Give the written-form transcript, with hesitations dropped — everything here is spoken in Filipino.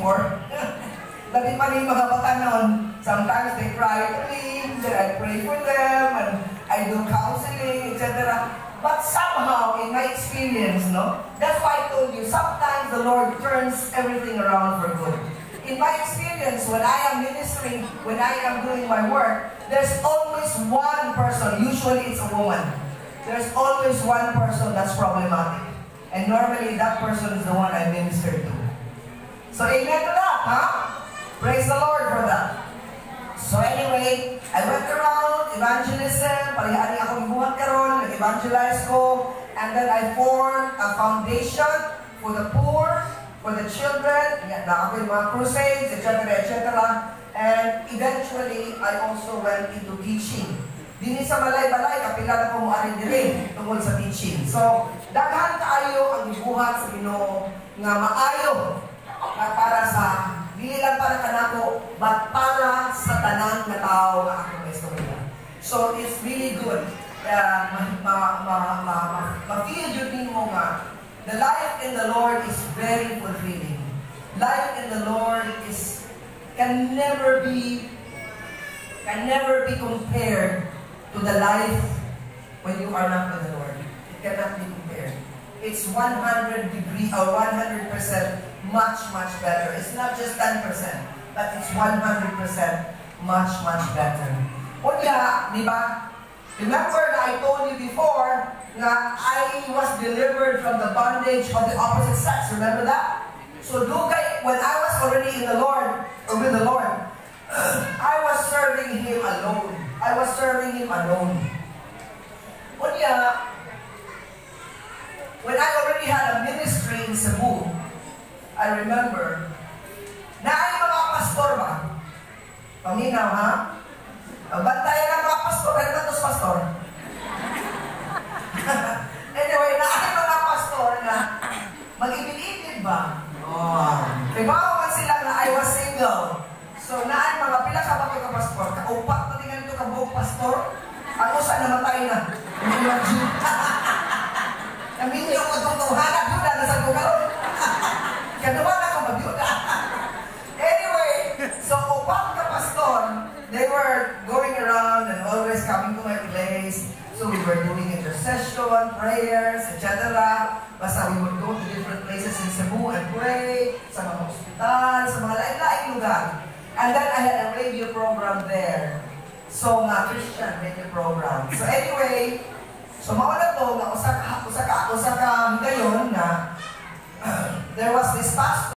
before. Labi pa rin mga bata noon, sometimes they cry to me, then I pray for them, and I do counseling, etc. But somehow, in my experience, no, that's why I told you, sometimes the Lord turns everything around for good. In my experience, when I am ministering, when I am doing my work, there's always one person, usually it's a woman. There's always one person that's problematic. And normally, that person is the one I minister to. So, amen to that, huh? Praise the Lord for that. So anyway, I went around, evangelism, palihari akong buhat karon, nag-evangelize ko, and then I formed a foundation for the poor, for the children, na ako yung mga crusades, etc., etc. And eventually, I also went into teaching. Dini sa balay-balay, kapila na ko mo arin din tungkol sa teaching. So, daghan kaayo ang ibuhat sa Ginoo nga maayo na para sa dili lang para kanako, but para sa tanan na tao nga akong istorya. So, it's really good. Ma-feel yun mo nga, the life in the Lord is very fulfilling. Life in the Lord can never be compared to the life when you are not with the Lord. It cannot be compared. It's 100 degrees or 100% much better. It's not just 10%, but it's 100% much better. Kaya, di ba? Remember that I told you before na I was delivered from the bondage of the opposite sex. Remember that? So, when I was already in the Lord, or with the Lord, I was serving Him alone. I was serving Him alone. Kaya, when I already had a ministry in Cebu, I remember, na ay mga pastor ba? Paminaw, ha? Bantayan ang mga pastor. Ano ba ito pastor? Anyway, na ay mga pastor na mag-ibig-ibig ba? Diba man sila na I was single. So, na ay mga pila ka ba ka pastor? Kaupat na tingnan ito ka buong pastor? Ano sa namatay na? Naminyo ko itong tuhanan yun na nasa gugalo. Kaduwa na ko magyuda. Anyway, so upang ka pastor, they were going around and always coming to my place. So we were doing intercession, prayers, etc. Basta we would go to different places in Cebu and pray, sa mga hospital, sa mga lain-laing lugar. And then I had a radio program there. So, Christian radio program. So anyway, so mauna to, na usa ka ngayon na there was this pastor